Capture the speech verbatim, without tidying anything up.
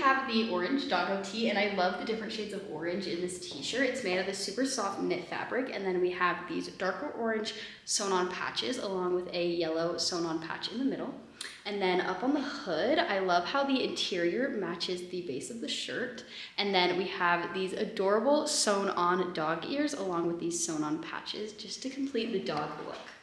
have the Orange Doggo Tee, and I love the different shades of orange in this t-shirt. It's made of this super soft knit fabric, and then we have these darker orange sewn-on patches along with a yellow sewn-on patch in the middle. And then up on the hood, I love how the interior matches the base of the shirt. And then we have these adorable sewn-on dog ears along with these sewn-on patches just to complete the dog look.